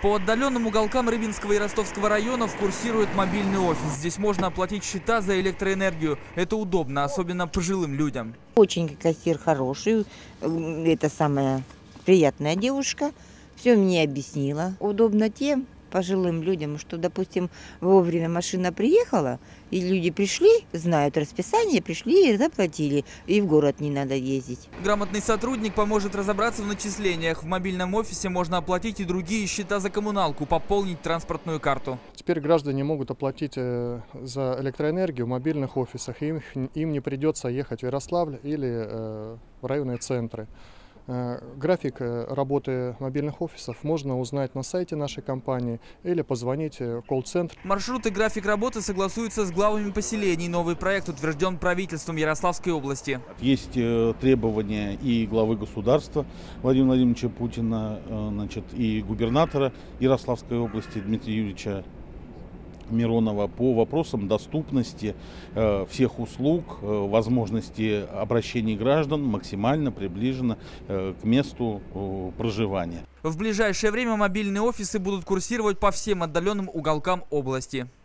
По отдаленным уголкам Рыбинского и Ростовского районов курсирует мобильный офис. Здесь можно оплатить счета за электроэнергию. Это удобно, особенно пожилым людям. Очень кассир хороший, это самая приятная девушка. Все мне объяснила. Удобно тем пожилым людям, что, допустим, вовремя машина приехала, и люди пришли, знают расписание, пришли и заплатили, и в город не надо ездить. Грамотный сотрудник поможет разобраться в начислениях. В мобильном офисе можно оплатить и другие счета за коммуналку, пополнить транспортную карту. Теперь граждане могут оплатить за электроэнергию в мобильных офисах. Им не придется ехать в Ярославль или в районные центры. График работы мобильных офисов можно узнать на сайте нашей компании или позвонить в колл-центр. Маршрут и график работы согласуются с главами поселений. Новый проект утвержден правительством Ярославской области. Есть требования и главы государства Владимира Владимировича Путина, и губернатора Ярославской области Дмитрия Юрьевича Миронова по вопросам доступности всех услуг, возможности обращений граждан максимально приближено к месту проживания. В ближайшее время мобильные офисы будут курсировать по всем отдаленным уголкам области.